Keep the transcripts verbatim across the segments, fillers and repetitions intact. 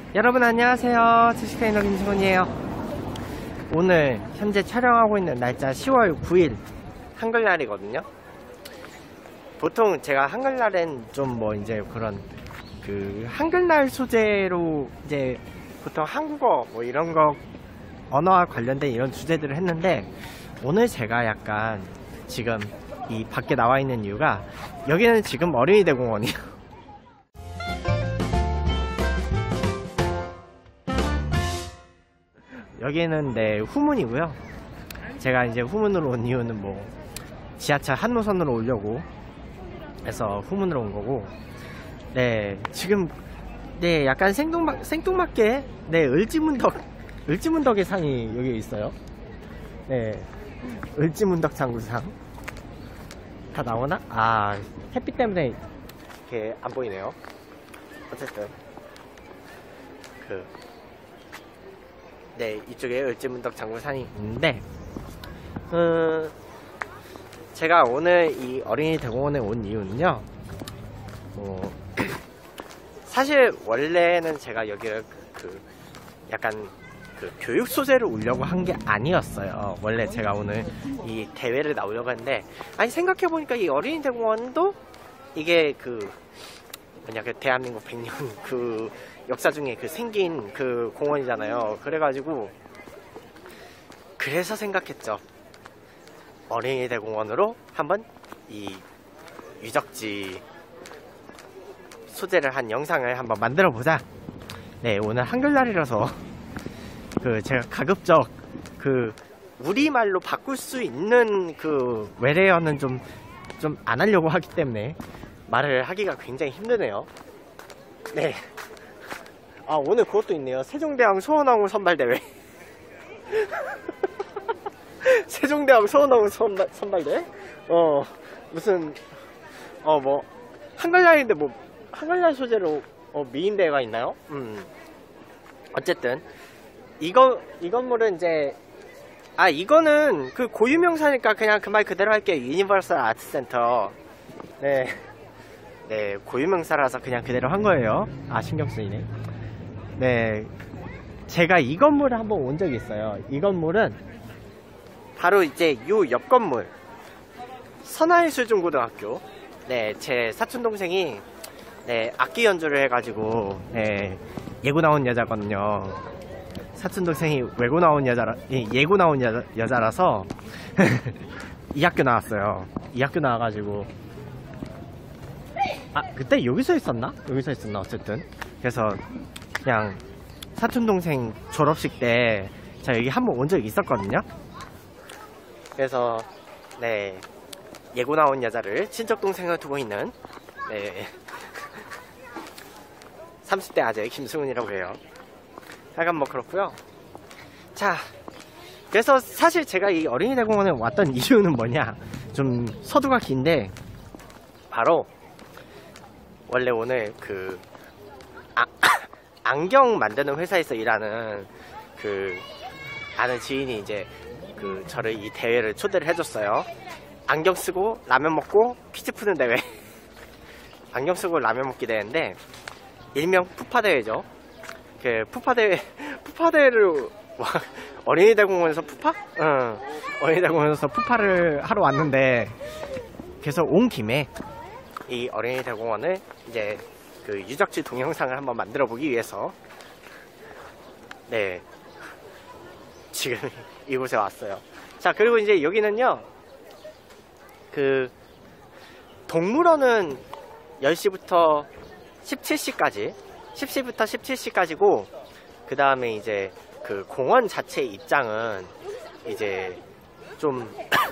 여러분 안녕하세요. 주식트레이너 김승훈이에요. 오늘 현재 촬영하고 있는 날짜 시월 구일 한글날이거든요. 보통 제가 한글날엔 좀 뭐 이제 그런 그 한글날 소재로 이제 보통 한국어 뭐 이런 거 언어와 관련된 이런 주제들을 했는데, 오늘 제가 약간 지금 이 밖에 나와 있는 이유가, 여기는 지금 어린이 대공원이에요. 여기는 네 후문이고요. 제가 이제 후문으로 온 이유는 뭐 지하철 한 노선으로 오려고 해서 후문으로 온 거고, 네 지금 네 약간 생뚱맞 생뚱맞게 네 을지문덕 을지문덕의 상이 여기 있어요. 네 을지문덕 장구상 다 나오나? 아 햇빛 때문에 이렇게 안 보이네요. 어쨌든 그 네 이쪽에 을지문덕 장구산이 있는데, 음, 제가 오늘 이 어린이 대공원에 온 이유는요, 어, 사실 원래는 제가 여기를 그 약간 그 교육 소재를 오려고 한 게 아니었어요. 원래 제가 오늘 이 대회를 나오려고 했는데, 아니 생각해보니까 이 어린이 대공원도 이게 그 뭐냐 그 대한민국 백 년 그 역사 중에 그 생긴 그 공원이잖아요. 그래가지고 그래서 생각했죠. 어린이 대공원으로 한번 이 유적지 소재를 한 영상을 한번 만들어 보자. 네 오늘 한글날이라서 그 제가 가급적 그 우리말로 바꿀 수 있는 그 외래어는 좀 좀 안 하려고 하기 때문에 말을 하기가 굉장히 힘드네요. 네. 아 오늘 그것도 있네요. 세종대왕 소원왕후 선발대회. 세종대왕 소원왕후 선발, 선발대회? 어 무슨 어 뭐 한글날인데 뭐 한글날 소재로 어, 미인대회가 있나요? 음 어쨌든 이거 이 건물은 이제 아 이거는 그 고유명사니까 그냥 그 말 그대로 할게요. 유니버설 아트센터. 네. 네 고유명사라서 그냥 그대로 한 거예요. 아 신경 쓰이네. 네 제가 이 건물에 한번 온 적이 있어요. 이 건물은 바로 이제 요 옆 건물 선화예술중고등학교. 네 제 사촌동생이 네 악기 연주를 해가지고 네 예고 나온 여자거든요. 사촌동생이 외고 나온 여자라 예고 나온 여자, 여자라서 이 학교 나왔어요. 이 학교 나와가지고 아 그때 여기서 있었나? 여기서 있었나? 어쨌든 그래서 그냥 사촌동생 졸업식 때 제가 여기 한번 온 적이 있었거든요. 그래서 네 예고 나온 여자를 친척동생을 두고 있는 네 삼십 대 아재 김승훈이라고 해요. 약간 뭐 그렇고요. 자 그래서 사실 제가 이 어린이 대공원에 왔던 이유는 뭐냐, 좀 서두가 긴데, 바로 원래 오늘 그 아, 안경 만드는 회사에서 일하는 그 아는 지인이 이제 그 저를 이 대회를 초대를 해줬어요. 안경 쓰고 라면 먹고 퀴즈 푸는 대회. 안경 쓰고 라면 먹기 대회인데 일명 푸파 대회죠. 그 푸파 대회 푸파 대회를 어린이 대공원에서 푸파? 응. 어린이 대공원에서 푸파를 하러 왔는데, 그래서 온 김에 이 어린이 대공원을 이제 그 유적지 동영상을 한번 만들어 보기 위해서 네 지금 이곳에 왔어요. 자 그리고 이제 여기는요 그 동물원은 열 시부터 십칠 시까지 십 시부터 십칠 시까지고, 그 다음에 이제 그 공원 자체 입장은 이제 좀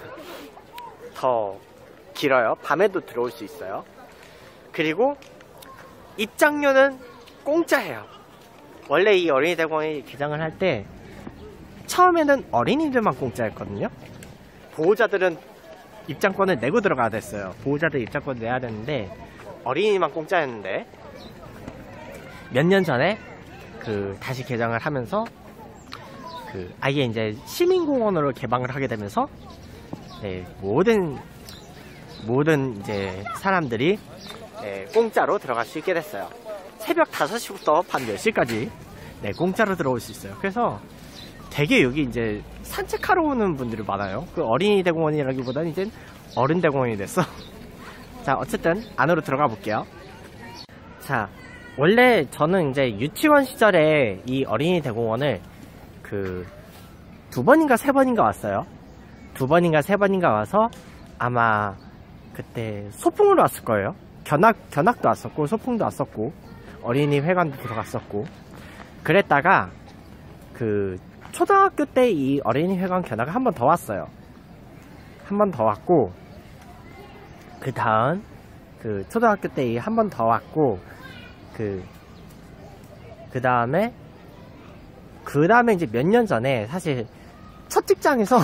더 길어요. 밤에도 들어올 수 있어요. 그리고 입장료는 공짜예요. 원래 이 어린이 대공원이 개장을 할 때 처음에는 어린이들만 공짜였거든요. 보호자들은 입장권을 내고 들어가야 됐어요. 보호자들 입장권을 내야 되는데 어린이만 공짜였는데, 몇 년 전에 그 다시 개장을 하면서 그 아예 이제 시민공원으로 개방을 하게 되면서 네, 모든 모든 이제 사람들이 네, 공짜로 들어갈 수 있게 됐어요. 새벽 다섯 시부터 밤 열 시까지 네, 공짜로 들어올 수 있어요. 그래서 되게 여기 이제 산책하러 오는 분들이 많아요. 그 어린이 대공원이라기보다는 이제 어른 대공원이 됐어. 자, 어쨌든 안으로 들어가 볼게요. 자, 원래 저는 이제 유치원 시절에 이 어린이 대공원을 그 두 번인가 세 번인가 왔어요. 두 번인가 세 번인가 와서 아마 그때 소풍으로 왔을 거예요. 견학, 견학도 왔었고 소풍도 왔었고 어린이 회관도 들어갔었고 그랬다가 그 초등학교 때 이 어린이 회관 견학을 한 번 더 왔어요. 한 번 더 왔고 그 다음 그 초등학교 때 한 번 더 왔고 그 그 다음에 그 다음에 이제 몇 년 전에 사실 첫 직장에서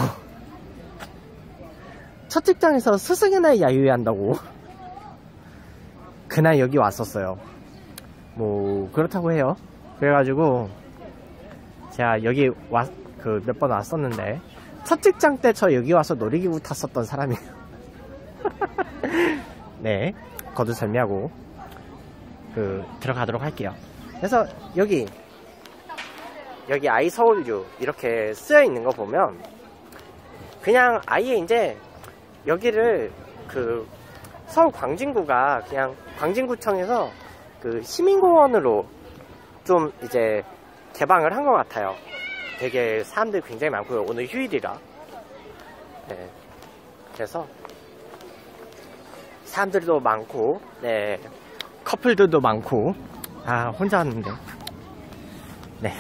첫 직장에서 스승의 날 야유회한다고 그날 여기 왔었어요. 뭐 그렇다고 해요. 그래가지고 제가 여기 와 그 몇 번 왔었는데 첫 직장 때 저 여기 와서 놀이기구 탔었던 사람이에요. 네, 거두절미하고 그 들어가도록 할게요. 그래서 여기 여기 아이서울유 이렇게 쓰여 있는 거 보면 그냥 아예 이제 여기를 그 서울 광진구가 그냥 광진구청에서 그 시민공원으로 좀 이제 개방을 한 것 같아요. 되게 사람들이 굉장히 많고요. 오늘 휴일이라. 네. 그래서 사람들도 많고, 네. 커플들도 많고, 아, 혼자 왔는데. 네.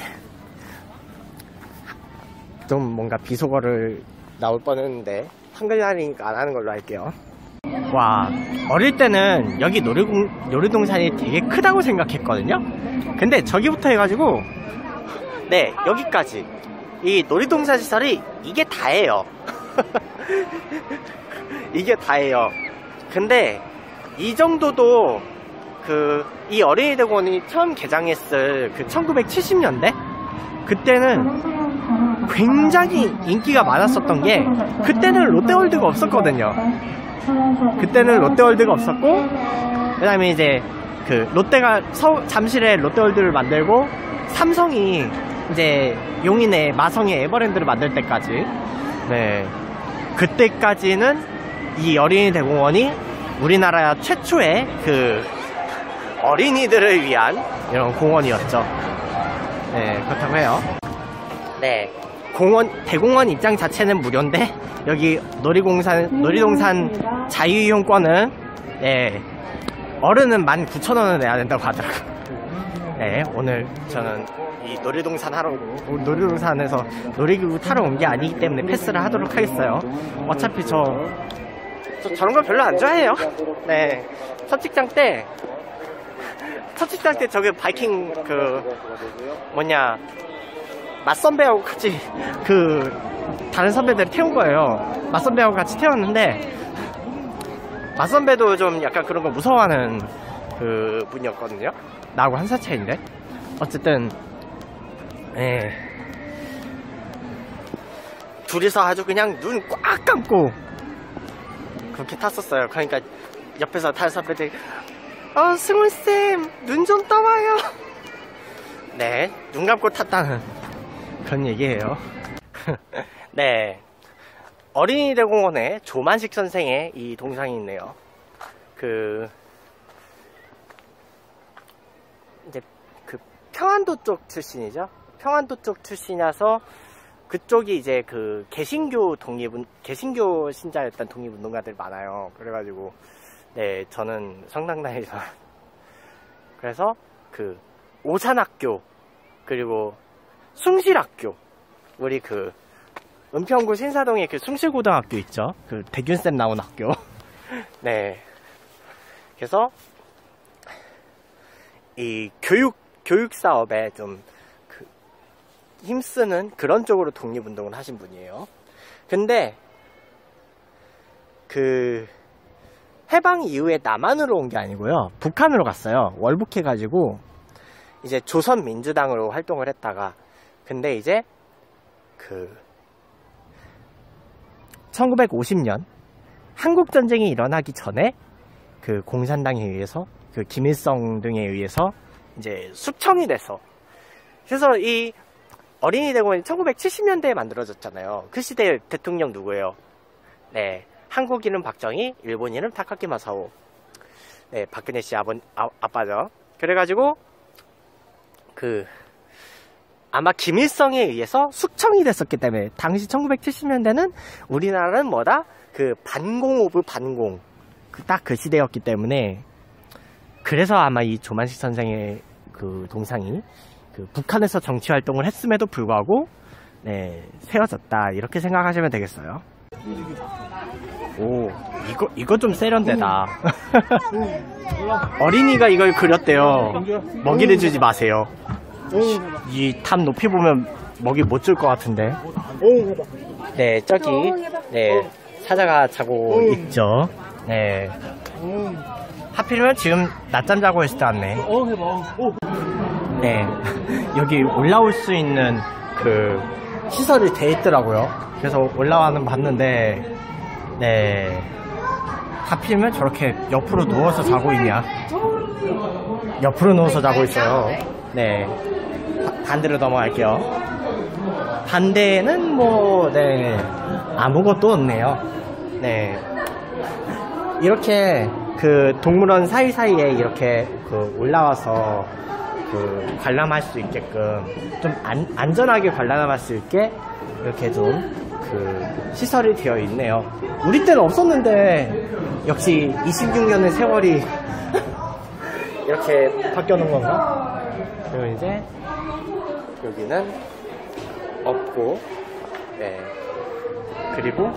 좀 뭔가 비속어를 나올 뻔 했는데, 한글날이니까 안 하는 걸로 할게요. 와, 어릴 때는 여기 놀이공, 놀이동산이 되게 크다고 생각했거든요? 근데 저기부터 해가지고, 네, 여기까지. 이 놀이동산 시설이 이게 다예요. 이게 다예요. 근데, 이 정도도, 그, 이 어린이 대공원이 처음 개장했을 그 천구백칠십 년대? 그때는 굉장히 인기가 많았었던 게, 그때는 롯데월드가 없었거든요. 그때는 롯데월드가 없었고, 그 다음에 이제, 그, 롯데가 서, 잠실에 롯데월드를 만들고, 삼성이 이제 용인에 마성의 에버랜드를 만들 때까지, 네. 그때까지는 이 어린이 대공원이 우리나라 최초의 그, 어린이들을 위한 이런 공원이었죠. 네, 그렇다고 해요. 네. 공원, 대공원 입장 자체는 무료인데, 여기 놀이공산, 놀이동산 자유이용권은, 네, 어른은 만 구천 원을 내야 된다고 하더라고요. 네, 오늘 저는 이 놀이동산 하러, 놀이동산에서 놀이기구 타러 온 게 아니기 때문에 패스를 하도록 하겠어요. 어차피 저, 저 저런 거 별로 안 좋아해요. 네. 첫 직장 때, 첫 직장 때 저기 바이킹 그, 뭐냐, 맞선배하고 같이 그 다른 선배들을 태운 거예요. 맞선배하고 같이 태웠는데 맞선배도 좀 약간 그런 거 무서워하는 그 분이었거든요. 나하고 한 살 차이인데 어쨌든 예. 둘이서 아주 그냥 눈 꽉 감고 그렇게 탔었어요. 그러니까 옆에서 다른 선배들이 어 승훈쌤 눈 좀 떠봐요. 네, 눈 감고 탔다는 그런 얘기예요. 네, 어린이 대공원에 조만식 선생의 이 동상이 있네요. 그 이제 그 평안도 쪽 출신이죠. 평안도 쪽 출신이라서 그쪽이 이제 그 개신교 독립 개신교 신자였던 독립운동가들 많아요. 그래가지고 네, 저는 성당다니서 그래서 그 오산학교 그리고 숭실학교, 우리 그 은평구 신사동에 그 숭실고등학교 있죠. 그 대균쌤 나온 학교. 네. 그래서 이 교육 교육 사업에 좀 그 힘쓰는 그런 쪽으로 독립운동을 하신 분이에요. 근데 그 해방 이후에 남한으로 온 게 아니고요. 북한으로 갔어요. 월북해가지고 이제 조선민주당으로 활동을 했다가 근데 이제 그 천구백오십 년 한국전쟁이 일어나기 전에 그 공산당에 의해서 그 김일성 등에 의해서 이제 숙청이 돼서 그래서 이 어린이 대공원이 천구백칠십 년대에 만들어졌잖아요. 그 시대 대통령 누구예요? 네, 한국인은 박정희, 일본인은 타카키 마사오. 네, 박근혜 씨 아버, 아, 아빠죠. 그래가지고 그 아마 김일성에 의해서 숙청이 됐었기 때문에 당시 천구백칠십 년대는 우리나라는 뭐다? 그 반공 오브 반공 딱 그 시대였기 때문에 그래서 아마 이 조만식 선생의 그 동상이 그 북한에서 정치 활동을 했음에도 불구하고 네, 세워졌다 이렇게 생각하시면 되겠어요. 오, 이거 이거 좀 세련되다. 어린이가 이걸 그렸대요. 먹이를 주지 마세요. 이 탑 높이 보면 먹이 못 줄 것 같은데. 네, 저기 네 사자가 자고 있죠. 네. 하필이면 지금 낮잠 자고 있을 때 왔네. 네, 여기 올라올 수 있는 그 시설이 돼 있더라고요. 그래서 올라와는 봤는데, 네, 하필이면 저렇게 옆으로 누워서 자고 있냐? 옆으로 누워서 자고 있어요. 네, 반대로 넘어갈게요. 반대는 뭐, 네, 아무것도 없네요. 네, 이렇게 그 동물원 사이사이에 이렇게 그 올라와서 그 관람할 수 있게끔 좀 안, 안전하게 관람할 수 있게 이렇게 좀 그 시설이 되어 있네요. 우리 때는 없었는데 역시 이십육 년의 세월이 이렇게 바뀌어 놓은 건가? 그리고 이제 여기는 없고, 네, 그리고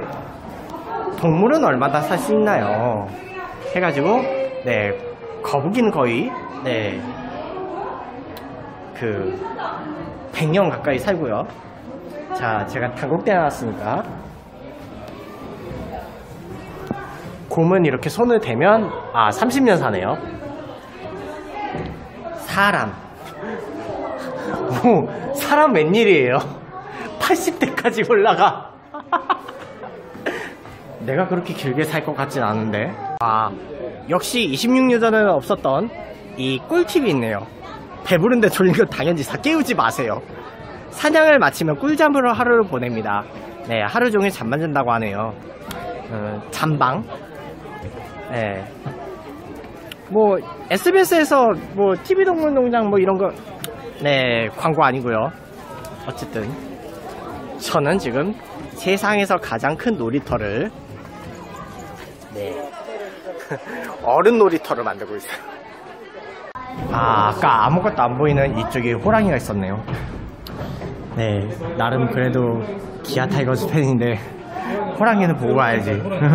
동물은 얼마나 살 수 있나요? 해가지고 네, 거북이는 거의 네, 그 백 년 가까이 살고요. 자, 제가 단국대 나왔으니까 곰은 이렇게 손을 대면 아 삼십 년 사네요. 사람 오, 사람 웬일이에요? 팔십 대까지 올라가. 내가 그렇게 길게 살 것 같진 않은데. 아, 역시 이십육 년 전에는 없었던 이 꿀팁이 있네요. 배부른데 졸린 거 당연히 다 깨우지 마세요. 사냥을 마치면 꿀잠으로 하루를 보냅니다. 네, 하루 종일 잠만 잔다고 하네요. 어, 잠방. 네. 뭐 에스비에스에서 뭐 티비 동물농장 뭐 이런 거 네, 광고 아니고요. 어쨌든 저는 지금 세상에서 가장 큰 놀이터를 네 어른 놀이터를 만들고 있어요. 아, 아까 아무것도 안 보이는 이쪽에 호랑이가 있었네요. 네, 나름 그래도 기아 타이거즈 팬인데 호랑이는 보고 가야지.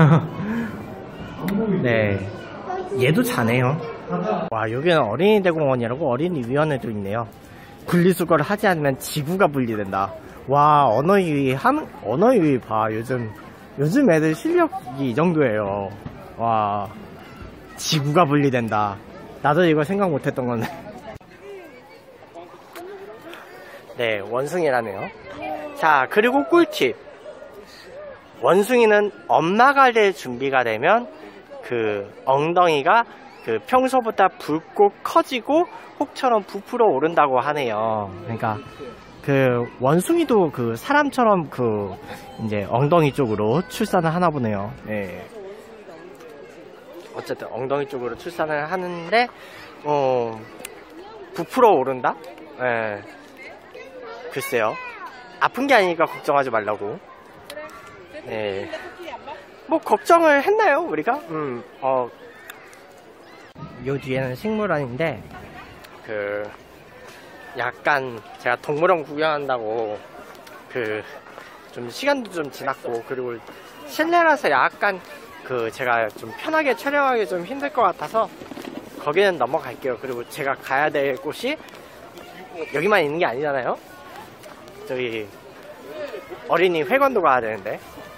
네, 얘도 자네요. 와, 여기는 어린이대공원이라고 어린이위원회도 있네요. 분리수거를 하지 않으면 지구가 분리된다. 와, 언어유희 함 언어유희 봐. 요즘 요즘 애들 실력이 이 정도예요. 와, 지구가 분리된다. 나도 이거 생각 못했던 건데. 네, 원숭이라네요. 자, 그리고 꿀팁. 원숭이는 엄마가 될 준비가 되면 그 엉덩이가 그 평소보다 붉고 커지고 혹처럼 부풀어 오른다고 하네요. 그러니까 그 원숭이도 그 사람처럼 그 이제 엉덩이 쪽으로 출산을 하나 보네요. 네. 어쨌든 엉덩이 쪽으로 출산을 하는데 어 부풀어 오른다? 네. 글쎄요. 아픈 게 아니니까 걱정하지 말라고. 네. 뭐 걱정을 했나요 우리가? 음, 어. 요 뒤에는 식물원인데 그 약간 제가 동물원 구경한다고 그 좀 시간도 좀 지났고 그리고 실내라서 약간 그 제가 좀 편하게 촬영하기 좀 힘들 것 같아서 거기는 넘어갈게요. 그리고 제가 가야 될 곳이 여기만 있는 게 아니잖아요. 저기 어린이 회관도 가야 되는데.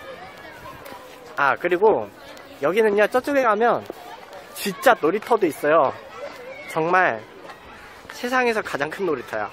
아, 그리고 여기는요, 저쪽에 가면 진짜 놀이터도 있어요. 정말 세상에서 가장 큰 놀이터야.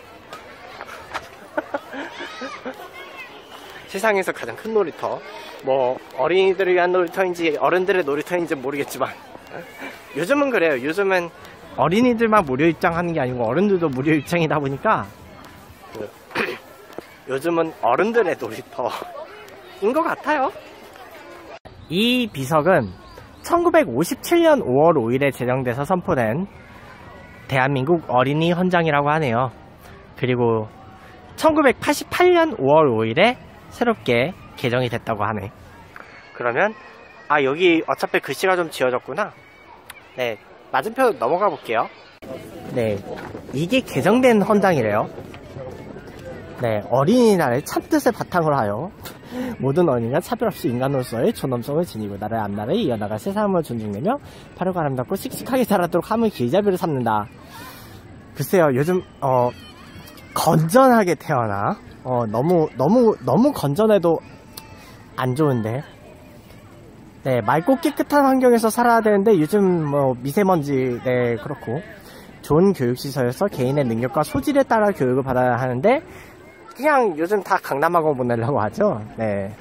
세상에서 가장 큰 놀이터. 뭐 어린이들을 위한 놀이터인지 어른들의 놀이터인지 모르겠지만 요즘은 그래요. 요즘은 어린이들만 무료 입장하는 게 아니고 어른들도 무료 입장이다 보니까 그 요즘은 어른들의 놀이터인 것 같아요. 이 비석은 천구백오십칠 년 오월 오일에 제정돼서 선포된 대한민국 어린이 헌장이라고 하네요. 그리고 천구백팔십팔 년 오월 오일에 새롭게 개정이 됐다고 하네. 그러면 아 여기 어차피 글씨가 좀 지워졌구나. 네, 맞은편 넘어가 볼게요. 네, 이게 개정된 헌장이래요. 네, 어린이날의 참뜻을 바탕으로 하여 모든 어린이가 차별 없이 인간으로서의 존엄성을 지니고 나라의 앞날을 이어나갈 새 삶을 존중하며 바르고 아름답고 씩씩하게 자라도록 함을 길잡이로 삼는다. 글쎄요, 요즘 어 건전하게 태어나 어 너무 너무 너무 건전해도 안 좋은데. 네, 맑고 깨끗한 환경에서 살아야 되는데 요즘 뭐 미세먼지 네 그렇고 좋은 교육시설에서 개인의 능력과 소질에 따라 교육을 받아야 하는데 그냥 요즘 다 강남학원 보내려고 하죠. 네.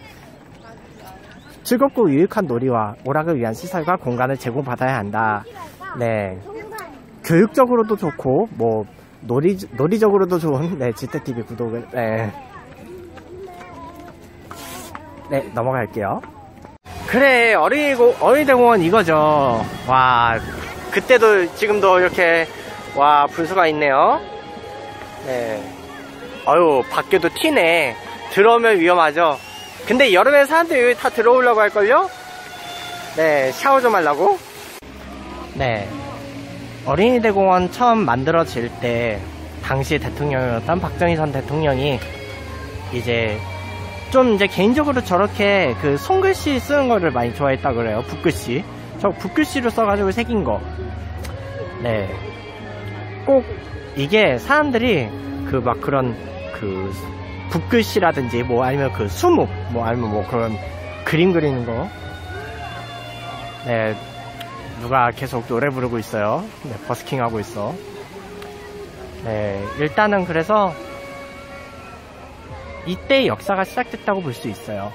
즐겁고 유익한 놀이와 오락을 위한 시설과 공간을 제공받아야 한다. 네. 교육적으로도 좋고 뭐 놀이 놀이적으로도 좋은 네 지태티비 구독을 네. 네, 넘어갈게요. 그래, 어린이고 어린이대공원 이거죠. 와, 그때도 지금도 이렇게 와 분수가 있네요. 네. 아유, 밖에도 튀네. 들어오면 위험하죠. 근데 여름에 사람들이 여기 다 들어오려고 할걸요? 네, 샤워 좀 하려고. 네, 어린이대공원 처음 만들어질 때 당시 대통령이었던 박정희 전 대통령이 이제 좀 이제 개인적으로 저렇게 그 손글씨 쓰는 거를 많이 좋아했다 그래요. 붓글씨. 저 붓글씨로 써가지고 새긴 거. 네, 꼭 이게 사람들이 그 막 그런 그 붓글씨라든지 뭐 아니면 그 수묵 뭐 아니면 뭐 그런 그림 그리는 거. 네, 누가 계속 노래 부르고 있어요. 네, 버스킹 하고 있어. 네, 일단은 그래서 이때 역사가 시작됐다고 볼 수 있어요.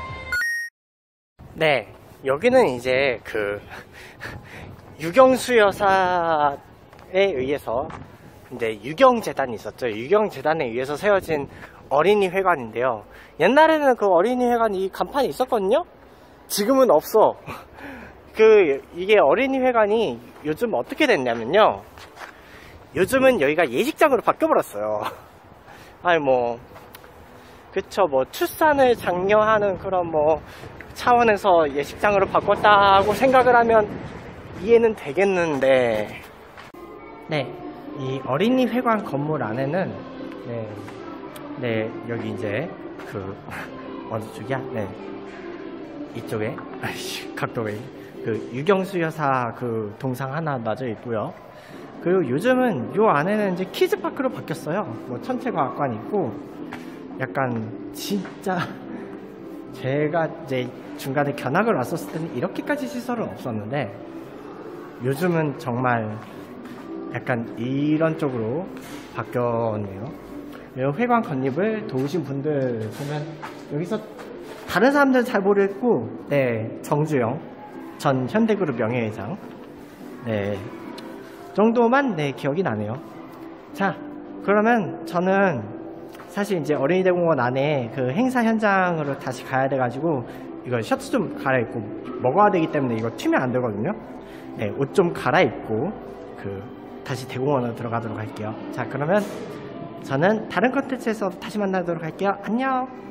네, 여기는 이제 그 유경수 여사에 의해서 이제 유경재단이 있었죠. 유경재단에 의해서 세워진 어린이회관인데요. 옛날에는 그 어린이회관이 간판이 있었거든요. 지금은 없어. 그 이게 어린이회관이 요즘 어떻게 됐냐면요, 요즘은 여기가 예식장으로 바뀌어버렸어요. 아니 뭐 그쵸, 뭐 출산을 장려하는 그런 뭐 차원에서 예식장으로 바꿨다고 생각을 하면 이해는 되겠는데, 네, 이 어린이회관 건물 안에는 네, 네 여기 이제 그 어느 쪽이야? 네, 이쪽에 아이씨 각도가 그 유경수 여사 그 동상 하나 놔져 있고요. 그리고 요즘은 요 안에는 이제 키즈파크로 바뀌었어요. 뭐 천체과학관 있고, 약간 진짜 제가 이제 중간에 견학을 왔었을 때는 이렇게까지 시설은 없었는데 요즘은 정말 약간 이런 쪽으로 바뀌었네요. 회관 건립을 도우신 분들 보면 여기서 다른 사람들은 잘 모르겠고, 네, 정주영 전 현대그룹 명예회장, 네, 정도만 네 기억이 나네요. 자, 그러면 저는 사실 이제 어린이대공원 안에 그 행사 현장으로 다시 가야 돼가지고 이거 셔츠 좀 갈아입고 먹어야 되기 때문에 이거 튀면 안 되거든요. 네, 옷 좀 갈아입고 그 다시 대공원으로 들어가도록 할게요. 자, 그러면 저는 다른 컨텐츠에서 다시 만나도록 할게요. 안녕.